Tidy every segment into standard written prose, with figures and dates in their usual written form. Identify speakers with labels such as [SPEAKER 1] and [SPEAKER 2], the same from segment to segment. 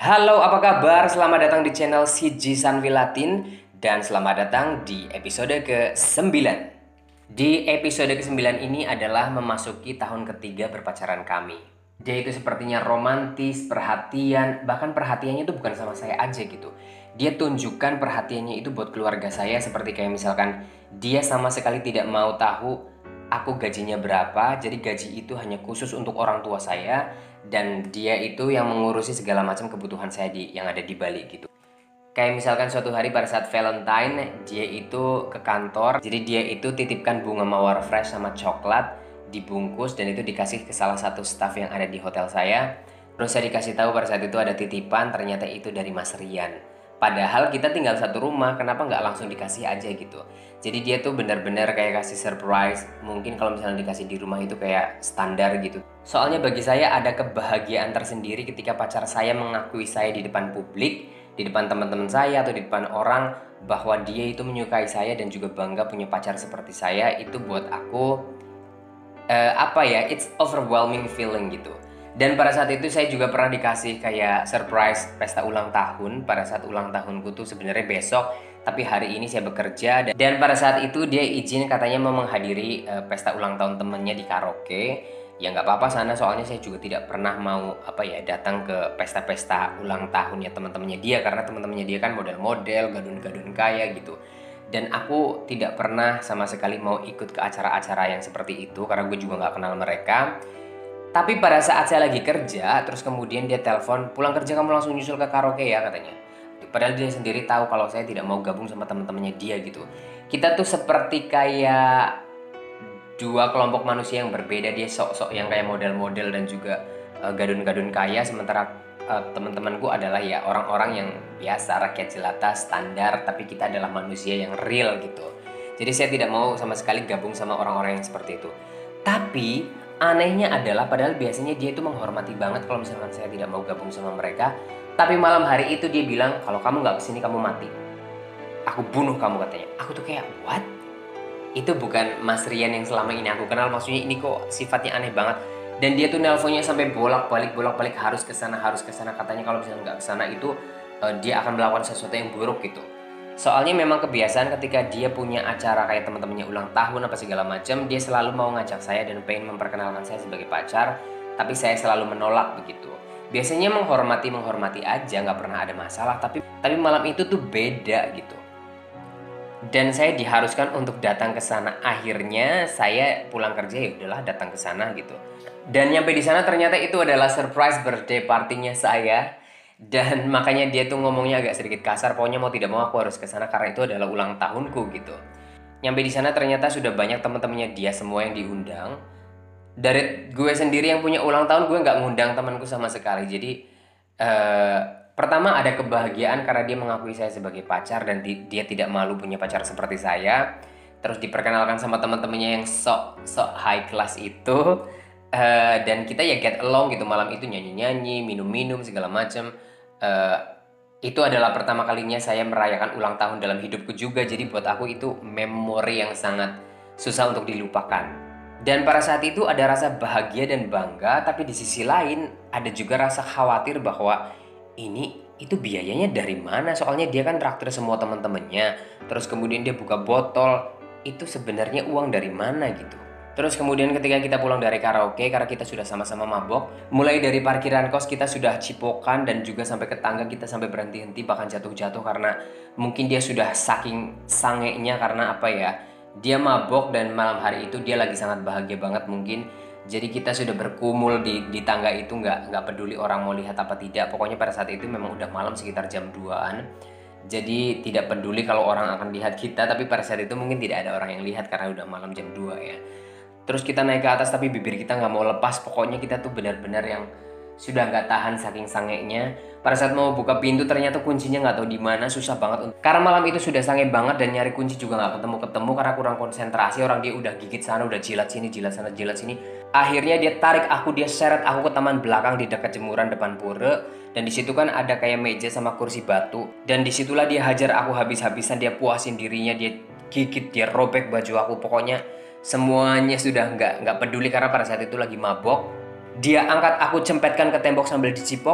[SPEAKER 1] Halo, apa kabar? Selamat datang di channel CG Sanvi Latin dan selamat datang di episode ke-9. Di episode ke-9 ini adalah memasuki tahun ketiga berpacaran kami. Dia itu sepertinya romantis, perhatian, bahkan perhatiannya itu bukan sama saya aja gitu. Dia tunjukkan perhatiannya itu buat keluarga saya seperti kayak misalkan dia sama sekali tidak mau tahu aku gajinya berapa, jadi gaji itu hanya khusus untuk orang tua saya dan dia itu yang mengurusi segala macam kebutuhan saya yang ada di Bali gitu. Kayak misalkan suatu hari pada saat Valentine, dia itu ke kantor, jadi dia itu titipkan bunga mawar fresh sama coklat dibungkus dan itu dikasih ke salah satu staff yang ada di hotel saya. Terus saya dikasih tahu pada saat itu ada titipan, ternyata itu dari Mas Rian. Padahal kita tinggal satu rumah, kenapa nggak langsung dikasih aja gitu. Jadi dia tuh benar-benar kayak kasih surprise. Mungkin kalau misalnya dikasih di rumah itu kayak standar gitu. Soalnya bagi saya ada kebahagiaan tersendiri ketika pacar saya mengakui saya di depan publik, di depan teman-teman saya atau di depan orang bahwa dia itu menyukai saya dan juga bangga punya pacar seperti saya. Itu buat aku it's overwhelming feeling gitu. Dan pada saat itu saya juga pernah dikasih kayak surprise pesta ulang tahun. Pada saat ulang tahunku tuh sebenarnya besok, tapi hari ini saya bekerja. Dan pada saat itu dia izin katanya mau menghadiri pesta ulang tahun temennya di karaoke. Ya nggak apa-apa sana, soalnya saya juga tidak pernah mau datang ke pesta-pesta ulang tahunnya teman-temannya dia, karena teman-temannya dia kan model-model, gadun-gadun kaya gitu. Dan aku tidak pernah sama sekali mau ikut ke acara-acara yang seperti itu karena gue juga nggak kenal mereka. Tapi pada saat saya lagi kerja, terus kemudian dia telepon, pulang kerja kamu langsung nyusul ke karaoke ya katanya. Padahal dia sendiri tahu kalau saya tidak mau gabung sama teman-temannya dia gitu. Kita tuh seperti kayak dua kelompok manusia yang berbeda. Dia sok-sok yang kayak model-model dan juga gadun-gadun kaya, sementara teman-temanku adalah ya orang-orang yang biasa, rakyat jelata, standar, tapi kita adalah manusia yang real gitu. Jadi saya tidak mau sama sekali gabung sama orang-orang yang seperti itu. Tapi anehnya adalah padahal biasanya dia itu menghormati banget kalau misalkan saya tidak mau gabung sama mereka. Tapi malam hari itu dia bilang kalau kamu nggak kesini kamu mati. Aku bunuh kamu katanya. Aku tuh kayak what? Itu bukan Mas Rian yang selama ini aku kenal, maksudnya ini kok sifatnya aneh banget. Dan dia tuh nelponnya sampai bolak-balik harus ke sana katanya kalau misalnya nggak ke sana itu dia akan melakukan sesuatu yang buruk gitu. Soalnya memang kebiasaan ketika dia punya acara kayak teman-temannya ulang tahun apa segala macam, dia selalu mau ngajak saya dan pengen memperkenalkan saya sebagai pacar, tapi saya selalu menolak begitu. Biasanya menghormati aja, nggak pernah ada masalah, tapi malam itu tuh beda gitu. Dan saya diharuskan untuk datang ke sana. Akhirnya saya pulang kerja, ya udahlah datang ke sana gitu. Dan nyampe di sana ternyata itu adalah surprise birthday partinya saya. Dan makanya dia tuh ngomongnya agak sedikit kasar, pokoknya mau tidak mau aku harus ke sana karena itu adalah ulang tahunku gitu. Nyampe di sana ternyata sudah banyak teman-temannya dia semua yang diundang. Dari gue sendiri yang punya ulang tahun, gue nggak ngundang temanku sama sekali. Jadi eh, pertama ada kebahagiaan karena dia mengakui saya sebagai pacar dan dia tidak malu punya pacar seperti saya. Terus diperkenalkan sama teman-temannya yang sok high class itu. Dan kita ya get along gitu, malam itu nyanyi-nyanyi, minum-minum segala macam. Eh, itu adalah pertama kalinya saya merayakan ulang tahun dalam hidupku juga. Jadi buat aku itu memori yang sangat susah untuk dilupakan. Dan pada saat itu ada rasa bahagia dan bangga, tapi di sisi lain ada juga rasa khawatir bahwa ini itu biayanya dari mana? Soalnya dia kan traktir semua teman-temannya. Terus kemudian dia buka botol, itu sebenarnya uang dari mana gitu. Terus kemudian ketika kita pulang dari karaoke, karena kita sudah sama-sama mabok, mulai dari parkiran kos kita sudah cipokan dan juga sampai ke tangga kita sampai berhenti-henti bahkan jatuh-jatuh karena mungkin dia sudah saking sangenya karena dia mabok dan malam hari itu dia lagi sangat bahagia banget mungkin. Jadi kita sudah berkumul di tangga itu, nggak peduli orang mau lihat apa tidak. Pokoknya pada saat itu memang udah malam sekitar jam 2-an. Jadi tidak peduli kalau orang akan lihat kita, tapi pada saat itu mungkin tidak ada orang yang lihat karena udah malam jam 2 ya. Terus kita naik ke atas tapi bibir kita nggak mau lepas. Pokoknya kita tuh benar-benar yang sudah nggak tahan saking sangenya. Pada saat mau buka pintu ternyata kuncinya nggak tahu di mana, susah banget. Karena malam itu sudah sange banget dan nyari kunci juga nggak ketemu karena kurang konsentrasi. Orang dia udah gigit sana, udah jilat sini, jilat sana, jilat sini. Akhirnya dia tarik aku, dia seret aku ke taman belakang di dekat jemuran depan pura. Dan di situ kan ada kayak meja sama kursi batu. Dan disitulah dia hajar aku habis-habisan, dia puasin dirinya, dia gigit, dia robek baju aku. Pokoknya semuanya sudah nggak peduli karena pada saat itu lagi mabok. Dia angkat aku, cempetkan ke tembok sambil dicipok.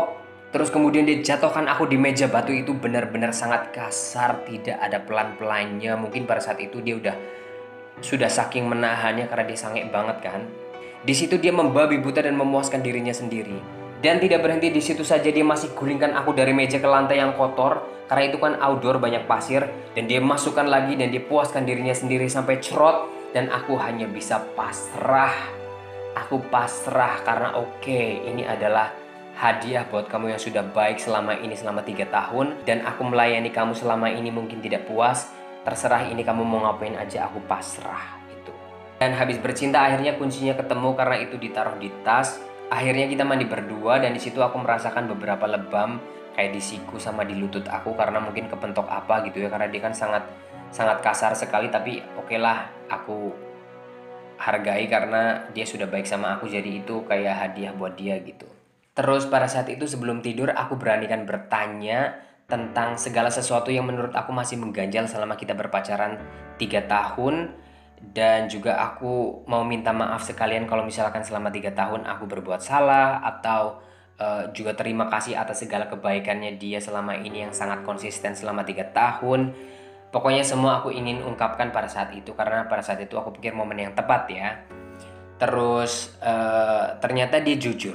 [SPEAKER 1] Terus kemudian dia jatuhkan aku di meja batu itu benar-benar sangat kasar, tidak ada pelan-pelannya. Mungkin pada saat itu dia sudah saking menahannya karena dia sange banget kan. Di situ dia membabi buta dan memuaskan dirinya sendiri. Dan tidak berhenti di situ saja, dia masih gulingkan aku dari meja ke lantai yang kotor karena itu kan outdoor banyak pasir, dan dia masukkan lagi dan dia puaskan dirinya sendiri sampai cerot, dan aku hanya bisa pasrah. Aku pasrah karena oke, ini adalah hadiah buat kamu yang sudah baik selama ini, selama 3 tahun. Dan aku melayani kamu selama ini mungkin tidak puas. Terserah ini kamu mau ngapain aja, aku pasrah itu. Dan habis bercinta akhirnya kuncinya ketemu karena itu ditaruh di tas. Akhirnya kita mandi berdua dan di situ aku merasakan beberapa lebam kayak di siku sama di lutut aku karena mungkin kepentok apa gitu ya. Karena dia kan sangat kasar sekali, tapi oke lah, aku hargai karena dia sudah baik sama aku, jadi itu kayak hadiah buat dia gitu. Terus pada saat itu sebelum tidur aku beranikan bertanya tentang segala sesuatu yang menurut aku masih mengganjal selama kita berpacaran 3 tahun. Dan juga aku mau minta maaf sekalian kalau misalkan selama 3 tahun aku berbuat salah, atau juga terima kasih atas segala kebaikannya dia selama ini yang sangat konsisten selama 3 tahun. Pokoknya semua aku ingin ungkapkan pada saat itu karena pada saat itu aku pikir momen yang tepat ya. Terus ternyata dia jujur.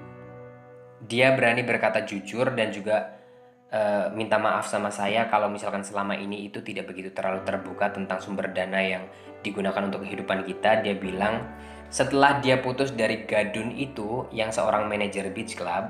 [SPEAKER 1] Dia berani berkata jujur dan juga minta maaf sama saya kalau misalkan selama ini itu tidak begitu terlalu terbuka tentang sumber dana yang digunakan untuk kehidupan kita. Dia bilang setelah dia putus dari gadun itu yang seorang manajer beach club,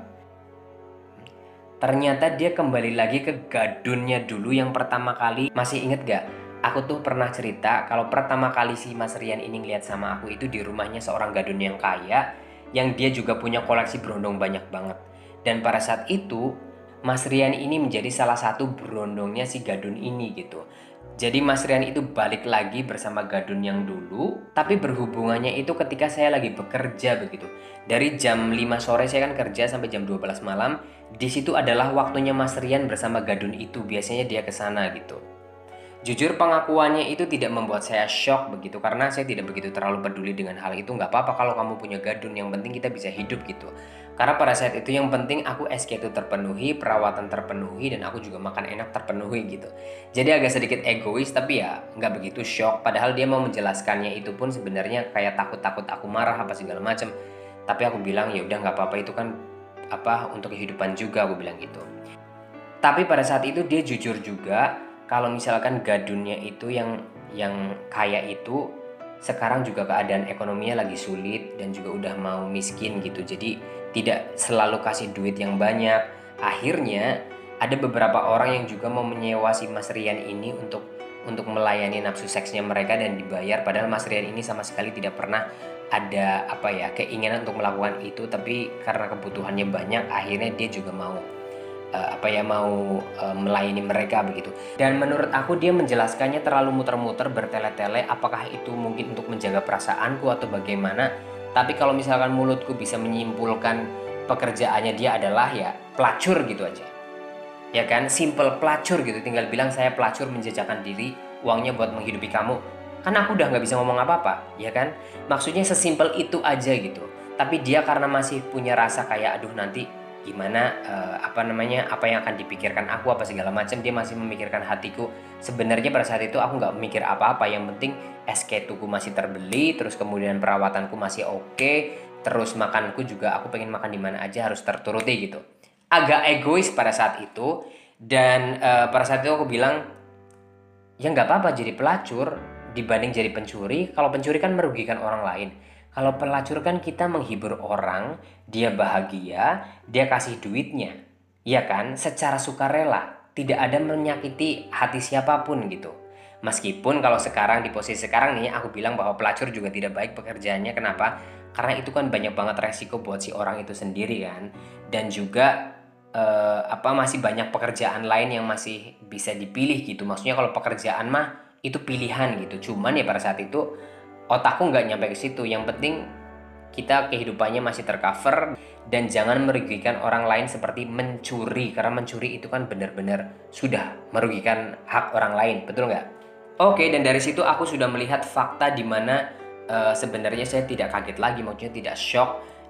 [SPEAKER 1] ternyata dia kembali lagi ke gadunnya dulu yang pertama kali. Masih inget gak? Aku tuh pernah cerita kalau pertama kali si Mas Rian ini ngeliat sama aku itu di rumahnya seorang gadun yang kaya, yang dia juga punya koleksi berondong banyak banget. Dan pada saat itu Mas Rian ini menjadi salah satu berondongnya si gadun ini gitu. Jadi Mas Rian itu balik lagi bersama gadun yang dulu, tapi berhubungannya itu ketika saya lagi bekerja begitu. Dari jam 5 sore saya kan kerja sampai jam 12 malam. Di situ adalah waktunya Mas Rian bersama gadun itu, biasanya dia ke sana gitu. Jujur pengakuannya itu tidak membuat saya shock begitu karena saya tidak begitu terlalu peduli dengan hal itu. Nggak apa-apa kalau kamu punya gadun, yang penting kita bisa hidup gitu. Karena pada saat itu yang penting aku SK itu terpenuhi, perawatan terpenuhi, dan aku juga makan enak terpenuhi gitu. Jadi agak sedikit egois tapi ya nggak begitu shock. Padahal dia mau menjelaskannya itu pun sebenarnya kayak takut-takut aku marah apa segala macam. Tapi aku bilang ya udah nggak apa-apa, itu kan apa untuk kehidupan juga, aku bilang gitu. Tapi pada saat itu dia jujur juga kalau misalkan gadunnya itu yang kaya itu sekarang juga keadaan ekonominya lagi sulit dan juga udah mau miskin gitu. Jadi tidak selalu kasih duit yang banyak. Akhirnya ada beberapa orang yang juga mau menyewa si Mas Rian ini untuk melayani nafsu seksnya mereka dan dibayar, padahal Mas Rian ini sama sekali tidak pernah ada keinginan untuk melakukan itu, tapi karena kebutuhannya banyak akhirnya dia juga mau melayani mereka begitu. Dan menurut aku dia menjelaskannya terlalu muter-muter bertele-tele, apakah itu mungkin untuk menjaga perasaanku atau bagaimana. Tapi kalau misalkan mulutku bisa menyimpulkan pekerjaannya dia adalah ya pelacur gitu aja. Ya kan, simple pelacur gitu, tinggal bilang saya pelacur menjajakan diri, uangnya buat menghidupi kamu. Kan aku udah nggak bisa ngomong apa-apa, ya kan? Maksudnya sesimpel itu aja gitu. Tapi dia karena masih punya rasa kayak aduh nanti gimana apa yang akan dipikirkan aku apa segala macam, dia masih memikirkan hatiku. Sebenarnya pada saat itu aku nggak mikir apa-apa, yang penting SK tuku masih terbeli, terus kemudian perawatanku masih oke, terus makanku juga aku pengen makan di mana aja harus terturuti gitu. Agak egois pada saat itu. Dan pada saat itu aku bilang ya nggak apa-apa jadi pelacur dibanding jadi pencuri. Kalau pencuri kan merugikan orang lain. Kalau pelacur kan kita menghibur orang, dia bahagia, dia kasih duitnya. Iya kan? Secara sukarela, tidak ada menyakiti hati siapapun gitu. Meskipun kalau sekarang di posisi sekarang nih aku bilang bahwa pelacur juga tidak baik pekerjaannya. Kenapa? Karena itu kan banyak banget resiko buat si orang itu sendiri kan. Dan juga masih banyak pekerjaan lain yang masih bisa dipilih gitu. Maksudnya kalau pekerjaan mah itu pilihan gitu. Cuman ya pada saat itu otakku nggak nyampe ke situ. Yang penting kita kehidupannya masih tercover dan jangan merugikan orang lain seperti mencuri, karena mencuri itu kan benar-benar sudah merugikan hak orang lain, betul nggak? Oke, dan dari situ aku sudah melihat fakta di mana sebenarnya saya tidak kaget lagi, maksudnya tidak shock.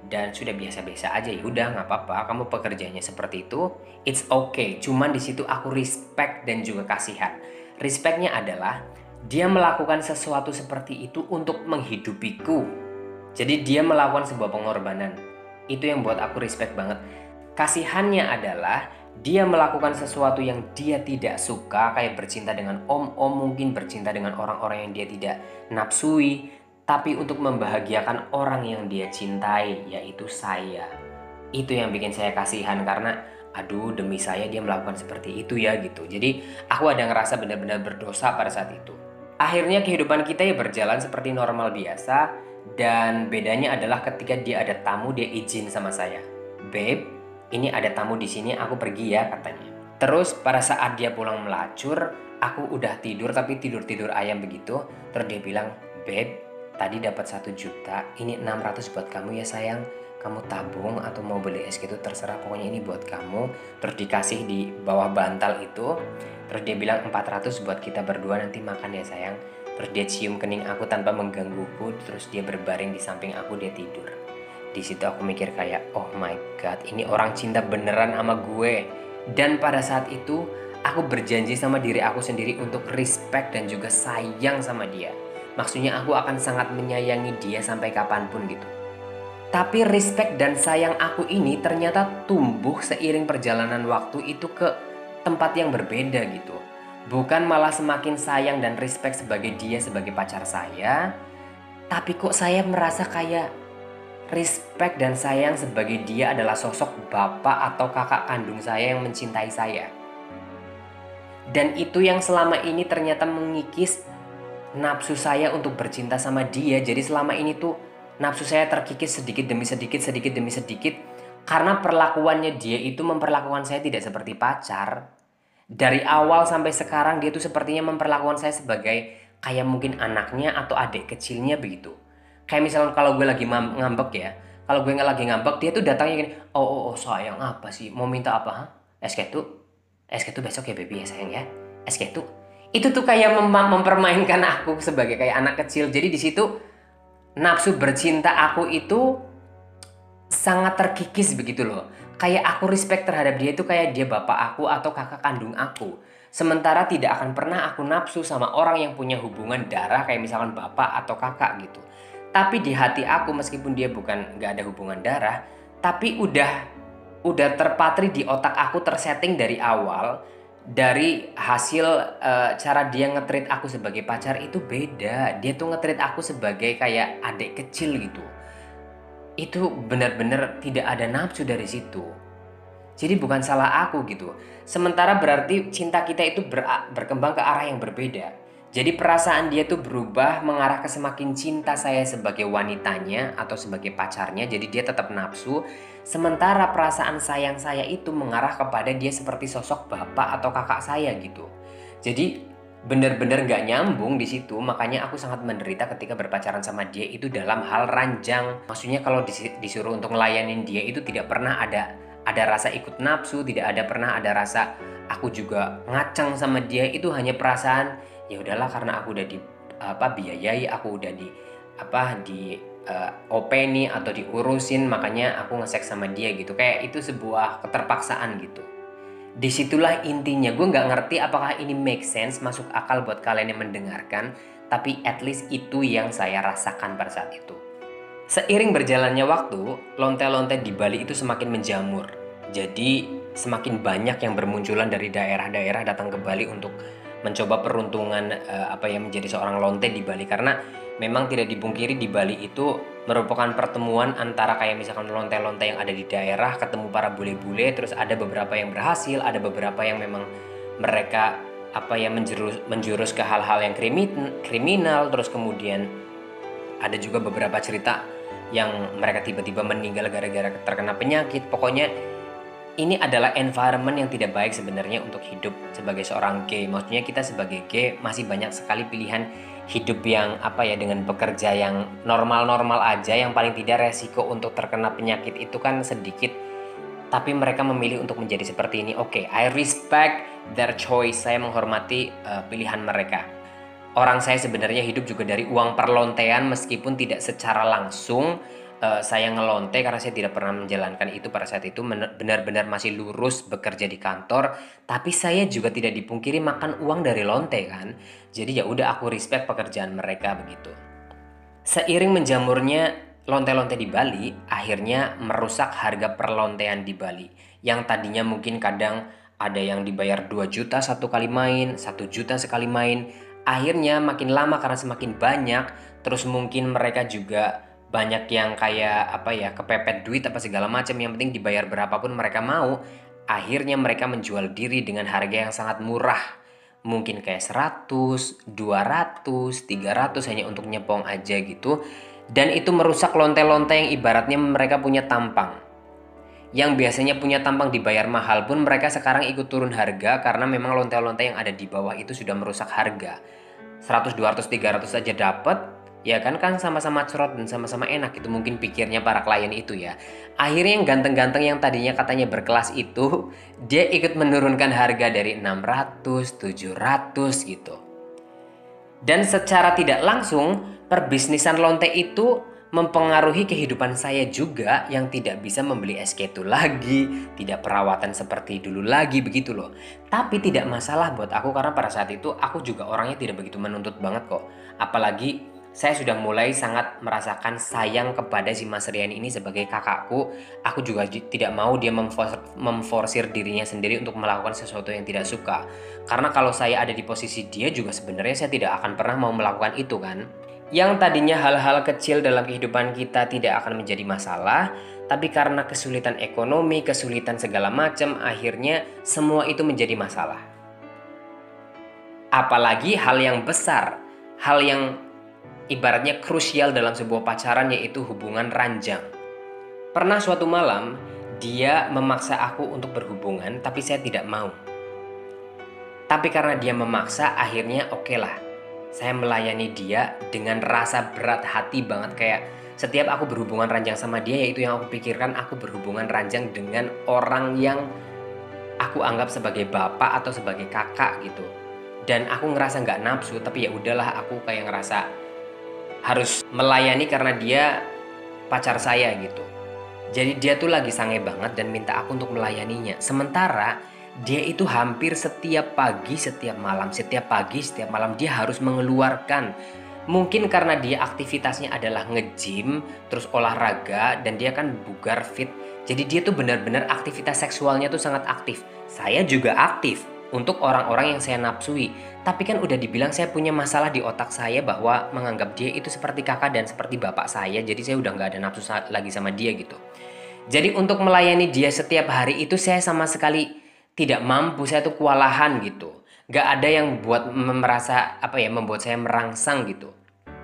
[SPEAKER 1] dan sudah biasa-biasa aja, ya udah nggak apa-apa, kamu pekerjaannya seperti itu, it's okay. Cuman di situ aku respect dan juga kasihan. Respectnya adalah dia melakukan sesuatu seperti itu untuk menghidupiku. Jadi dia melakukan sebuah pengorbanan. Itu yang buat aku respect banget. Kasihannya adalah dia melakukan sesuatu yang dia tidak suka, kayak bercinta dengan om-om, mungkin bercinta dengan orang-orang yang dia tidak nafsui, tapi untuk membahagiakan orang yang dia cintai, yaitu saya. Itu yang bikin saya kasihan karena aduh, demi saya dia melakukan seperti itu ya gitu. Jadi aku ada ngerasa benar-benar berdosa pada saat itu. Akhirnya kehidupan kita ya berjalan seperti normal biasa, dan bedanya adalah ketika dia ada tamu, dia izin sama saya. Babe, ini ada tamu di sini, aku pergi ya, katanya. Terus pada saat dia pulang melacur, aku udah tidur tapi tidur-tidur ayam begitu. Terus dia bilang, babe, tadi dapat 1 juta, ini 600 buat kamu ya sayang. Kamu tabung atau mau beli es gitu terserah, pokoknya ini buat kamu. Terus dikasih di bawah bantal itu. Terus dia bilang 400 buat kita berdua nanti makan ya sayang. Terus dia cium kening aku tanpa menggangguku. Terus dia berbaring di samping aku, dia tidur. Di situ aku mikir kayak, oh my god, ini orang cinta beneran sama gue. Dan pada saat itu aku berjanji sama diri aku sendiri untuk respect dan juga sayang sama dia. Maksudnya aku akan sangat menyayangi dia sampai kapanpun gitu. Tapi respect dan sayang aku ini ternyata tumbuh seiring perjalanan waktu itu ke tempat yang berbeda gitu. Bukan malah semakin sayang dan respect sebagai dia sebagai pacar saya, tapi kok saya merasa kayak respect dan sayang sebagai dia adalah sosok bapak atau kakak kandung saya yang mencintai saya. Dan itu yang selama ini ternyata mengikis nafsu saya untuk bercinta sama dia. Jadi selama ini tuh nafsu saya terkikis sedikit demi sedikit, sedikit demi sedikit. Karena perlakuannya dia itu memperlakukan saya tidak seperti pacar. Dari awal sampai sekarang dia tuh sepertinya memperlakukan saya sebagai kayak mungkin anaknya atau adik kecilnya begitu. Kayak misalnya kalau gue lagi ngambek ya. Kalau gue nggak lagi ngambek, dia tuh datangnya gini, oh sayang apa sih? Mau minta apa? Ha? Es ketu? Es ketu besok ya baby ya sayang ya. Es ketu. Itu tuh kayak mempermainkan aku sebagai kayak anak kecil. Jadi di situ nafsu bercinta aku itu sangat terkikis begitu loh. Kayak aku respect terhadap dia itu kayak dia bapak aku atau kakak kandung aku. Sementara tidak akan pernah aku nafsu sama orang yang punya hubungan darah kayak misalkan bapak atau kakak gitu. Tapi di hati aku meskipun dia bukan gak ada hubungan darah, tapi udah terpatri di otak aku, tersetting dari awal. Dari hasil cara dia nge-treat aku sebagai pacar itu beda. Dia tuh nge-treat aku sebagai kayak adik kecil gitu. Itu benar-benar tidak ada nafsu dari situ. Jadi bukan salah aku gitu. Sementara berarti cinta kita itu berkembang ke arah yang berbeda. Jadi perasaan dia tuh berubah mengarah ke semakin cinta saya sebagai wanitanya atau sebagai pacarnya. Jadi dia tetap nafsu. Sementara perasaan sayang saya itu mengarah kepada dia seperti sosok bapak atau kakak saya gitu. Jadi benar-benar gak nyambung di situ. Makanya aku sangat menderita ketika berpacaran sama dia itu dalam hal ranjang. Maksudnya kalau disuruh untuk ngelayanin dia itu tidak pernah ada rasa ikut nafsu, tidak ada pernah ada rasa aku juga ngaceng sama dia. Itu hanya perasaan ya udahlah karena aku udah biayai, aku udah openi atau diurusin, makanya aku nge-seks sama dia gitu. Kayak itu sebuah keterpaksaan gitu. Disitulah intinya. Gue nggak ngerti apakah ini make sense, masuk akal buat kalian yang mendengarkan, tapi at least itu yang saya rasakan pada saat itu. Seiring berjalannya waktu, lonte-lonte di Bali itu semakin menjamur. Jadi semakin banyak yang bermunculan dari daerah-daerah datang ke Bali untuk mencoba peruntungan menjadi seorang lonte di Bali. Karena memang tidak dipungkiri di Bali itu merupakan pertemuan antara kayak misalkan lonte-lonte yang ada di daerah ketemu para bule-bule. Terus ada beberapa yang berhasil, ada beberapa yang memang mereka menjurus ke hal-hal yang kriminal. Terus kemudian ada juga beberapa cerita yang mereka tiba-tiba meninggal gara-gara terkena penyakit. Pokoknya ini adalah environment yang tidak baik sebenarnya untuk hidup sebagai seorang gay. Maksudnya kita sebagai gay masih banyak sekali pilihan hidup yang dengan bekerja yang normal-normal aja, yang paling tidak resiko untuk terkena penyakit itu kan sedikit. Tapi mereka memilih untuk menjadi seperti ini. Oke, I respect their choice. Saya menghormati pilihan mereka. Orang saya sebenarnya hidup juga dari uang perlontean meskipun tidak secara langsung saya ngelonte karena saya tidak pernah menjalankan itu pada saat itu, benar-benar masih lurus bekerja di kantor, tapi saya juga tidak dipungkiri makan uang dari lonte kan. Jadi ya udah, aku respect pekerjaan mereka begitu. Seiring menjamurnya lonte-lonte di Bali, akhirnya merusak harga perlontean di Bali. Yang tadinya mungkin kadang ada yang dibayar 2 juta satu kali main, 1 juta sekali main. Akhirnya makin lama karena semakin banyak, terus mungkin mereka juga banyak yang kayak apa ya, kepepet duit apa segala macam, yang penting dibayar berapapun mereka mau. Akhirnya mereka menjual diri dengan harga yang sangat murah. Mungkin kayak 100, 200, 300 hanya untuk nyepong aja gitu. Dan itu merusak lonte-lonte yang ibaratnya mereka punya tampang. Yang biasanya punya tampang dibayar mahal pun mereka sekarang ikut turun harga karena memang lonte-lonte yang ada di bawah itu sudah merusak harga. 100, 200, 300 aja dapat, ya kan sama-sama cerot dan sama-sama enak, itu mungkin pikirnya para klien itu ya. Akhirnya yang ganteng-ganteng yang tadinya katanya berkelas itu, dia ikut menurunkan harga dari 600, 700 gitu. Dan secara tidak langsung, perbisnisan lonte itu mempengaruhi kehidupan saya juga, yang tidak bisa membeli SK2 lagi, tidak perawatan seperti dulu lagi begitu loh. Tapi tidak masalah buat aku karena pada saat itu aku juga orangnya tidak begitu menuntut banget kok. Apalagi saya sudah mulai sangat merasakan sayang kepada si Mas Rian ini sebagai kakakku. Aku juga tidak mau dia memforsir dirinya sendiri untuk melakukan sesuatu yang tidak suka. Karena kalau saya ada di posisi dia juga sebenarnya saya tidak akan pernah mau melakukan itu kan. Yang tadinya hal-hal kecil dalam kehidupan kita tidak akan menjadi masalah, tapi karena kesulitan ekonomi, kesulitan segala macam, akhirnya semua itu menjadi masalah. Apalagi hal yang besar, hal yang ibaratnya krusial dalam sebuah pacaran, yaitu hubungan ranjang. Pernah suatu malam, dia memaksa aku untuk berhubungan, tapi saya tidak mau. Tapi karena dia memaksa, akhirnya oke lah. Saya melayani dia dengan rasa berat hati banget, kayak setiap aku berhubungan ranjang sama dia, yaitu yang aku pikirkan aku berhubungan ranjang dengan orang yang aku anggap sebagai bapak atau sebagai kakak gitu. Dan aku ngerasa nggak nafsu, tapi ya udahlah, aku kayak ngerasa harus melayani karena dia pacar saya gitu. Jadi dia tuh lagi sange banget dan minta aku untuk melayaninya. Sementara dia itu hampir setiap pagi, setiap malam, setiap pagi, setiap malam dia harus mengeluarkan. Mungkin karena dia aktivitasnya adalah nge-gym, terus olahraga, dan dia kan bugar fit. Jadi dia tuh benar-benar aktivitas seksualnya tuh sangat aktif. Saya juga aktif untuk orang-orang yang saya nafsui. Tapi kan udah dibilang saya punya masalah di otak saya bahwa menganggap dia itu seperti kakak dan seperti bapak saya. Jadi saya udah gak ada nafsu lagi sama dia gitu. Jadi untuk melayani dia setiap hari itu saya sama sekali tidak mampu, saya tuh kewalahan gitu. Gak ada yang buat merasa membuat saya merangsang gitu.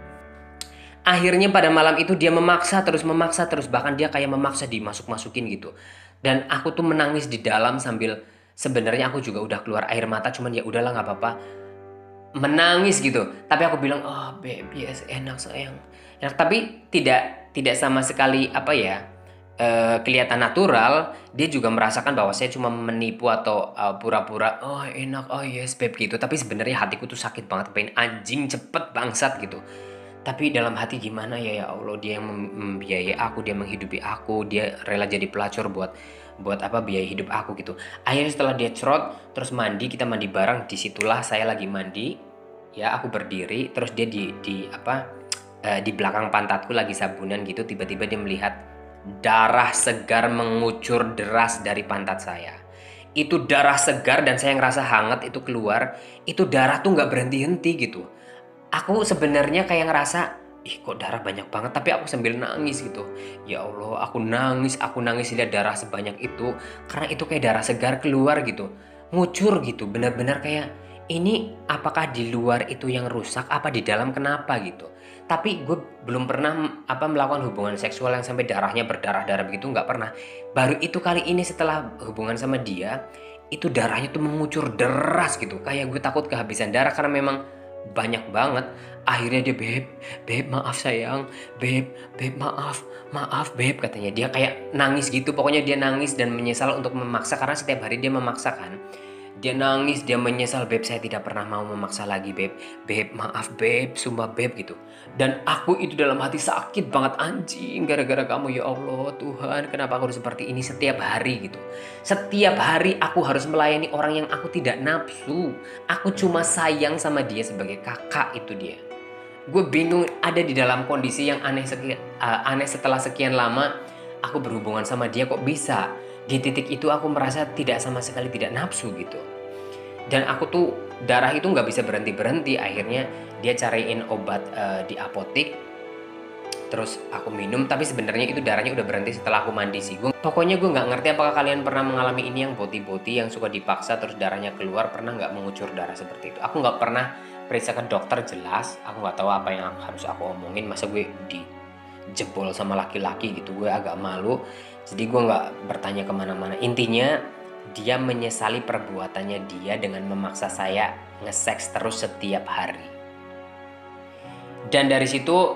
[SPEAKER 1] Akhirnya pada malam itu dia memaksa terus, bahkan dia kayak memaksa dimasuk-masukin gitu. Dan aku tuh menangis di dalam sambil sebenarnya aku juga udah keluar air mata, cuman ya udahlah nggak apa-apa. Menangis gitu. Tapi aku bilang, "Oh, babe, yes, enak sayang." Enak, tapi tidak sama sekali kelihatan natural. Dia juga merasakan bahwa saya cuma menipu atau pura-pura oh enak, oh yes babe gitu, tapi sebenarnya hatiku tuh sakit banget, pengen anjing cepet bangsat gitu. Tapi dalam hati gimana ya Allah, dia yang membiayai aku, dia menghidupi aku, dia rela jadi pelacur buat biaya hidup aku gitu. Akhirnya setelah dia cerot terus mandi, kita mandi bareng, disitulah saya lagi mandi ya, aku berdiri terus dia di belakang pantatku lagi sabunan gitu. Tiba-tiba dia melihat darah segar mengucur deras dari pantat saya. Itu darah segar dan saya ngerasa hangat itu keluar. Itu darah tuh gak berhenti-henti gitu. Aku sebenarnya kayak ngerasa, ih kok darah banyak banget, tapi aku sambil nangis gitu. Ya Allah, aku nangis lihat darah sebanyak itu. Karena itu kayak darah segar keluar gitu. Ngucur gitu, benar-benar kayak ini apakah di luar itu yang rusak, apa di dalam kenapa gitu. Tapi gue belum pernah melakukan hubungan seksual yang sampai darahnya berdarah-darah begitu, nggak pernah. Baru itu kali ini setelah hubungan sama dia, itu darahnya tuh mengucur deras gitu. Kayak gue takut kehabisan darah karena memang banyak banget. Akhirnya dia, beb maaf sayang, beb maaf beb katanya. Dia kayak nangis gitu, pokoknya dia nangis dan menyesal untuk memaksa karena setiap hari dia memaksakan. Dia nangis, dia menyesal, "Beb, saya tidak pernah mau memaksa lagi, Beb. Beb, maaf, Beb, sumpah, Beb," gitu. Dan aku itu dalam hati sakit banget, anjing, gara-gara kamu ya Allah, Tuhan, kenapa aku harus seperti ini setiap hari gitu. Setiap hari aku harus melayani orang yang aku tidak nafsu. Aku cuma sayang sama dia sebagai kakak, itu dia. Gue bingung ada di dalam kondisi yang aneh setelah sekian lama aku berhubungan sama dia, kok bisa di titik itu aku merasa tidak sama sekali tidak nafsu gitu. Dan aku tuh darah itu nggak bisa berhenti. Akhirnya dia cariin obat di apotik, terus aku minum, tapi sebenarnya itu darahnya udah berhenti setelah aku mandi sih. Pokoknya gue nggak ngerti apakah kalian pernah mengalami ini, yang boti-boti yang suka dipaksa terus darahnya keluar, pernah nggak mengucur darah seperti itu? Aku nggak pernah periksa ke dokter, jelas aku nggak tahu apa yang harus aku omongin, masa gue dijebol sama laki-laki gitu, gue agak malu, jadi gue nggak bertanya kemana-mana. Intinya dia menyesali perbuatannya dia dengan memaksa saya nge-seks terus setiap hari. Dan dari situ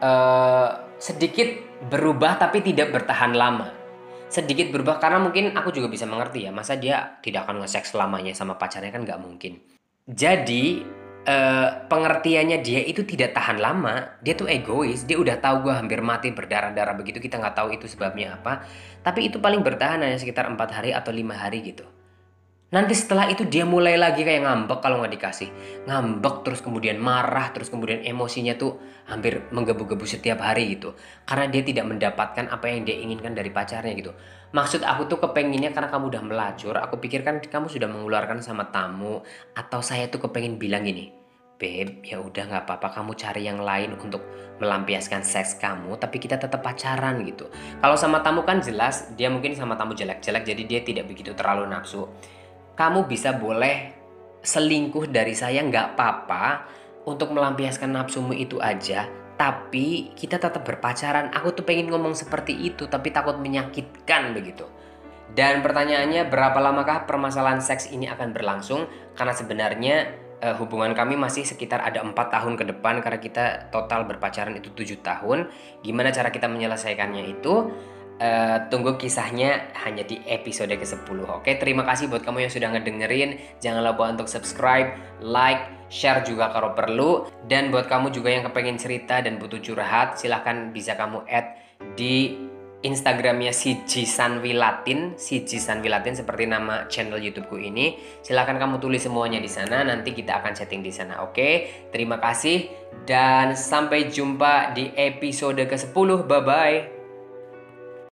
[SPEAKER 1] sedikit berubah tapi tidak bertahan lama. Sedikit berubah karena mungkin aku juga bisa mengerti ya, masa dia tidak akan nge-seks selamanya sama pacarnya, kan nggak mungkin. Jadi pengertiannya dia itu tidak tahan lama, dia tuh egois, dia udah tahu gue hampir mati berdarah-darah begitu, kita nggak tahu itu sebabnya apa, tapi itu paling bertahan hanya sekitar 4 hari atau 5 hari gitu. Nanti setelah itu dia mulai lagi kayak ngambek kalau nggak dikasih. Ngambek terus kemudian marah, terus kemudian emosinya tuh hampir menggebu-gebu setiap hari gitu. Karena dia tidak mendapatkan apa yang dia inginkan dari pacarnya gitu. Maksud aku tuh kepenginnya karena kamu udah melacur, aku pikirkan kamu sudah mengeluarkan sama tamu, atau saya tuh kepengen bilang gini, "Beb, ya udah nggak apa-apa, kamu cari yang lain untuk melampiaskan seks kamu, tapi kita tetap pacaran gitu." Kalau sama tamu kan jelas dia mungkin sama tamu jelek-jelek, jadi dia tidak begitu terlalu nafsu. Kamu bisa boleh selingkuh dari saya, nggak apa-apa, untuk melampiaskan nafsumu itu aja, tapi kita tetap berpacaran. Aku tuh pengen ngomong seperti itu, tapi takut menyakitkan begitu. Dan pertanyaannya, berapa lamakah permasalahan seks ini akan berlangsung? Karena sebenarnya hubungan kami masih sekitar ada 4 tahun ke depan, karena kita total berpacaran itu 7 tahun. Gimana cara kita menyelesaikannya itu? Tunggu kisahnya hanya di episode ke-10. Oke, terima kasih buat kamu yang sudah ngedengerin. Jangan lupa untuk subscribe, like, share juga kalau perlu. Dan buat kamu juga yang kepengen cerita dan butuh curhat, silahkan bisa kamu add di Instagramnya Siji Sanwilatin seperti nama channel YouTubeku ini. Silahkan kamu tulis semuanya di sana, nanti kita akan chatting di sana. Oke, terima kasih dan sampai jumpa di episode ke-10. Bye bye.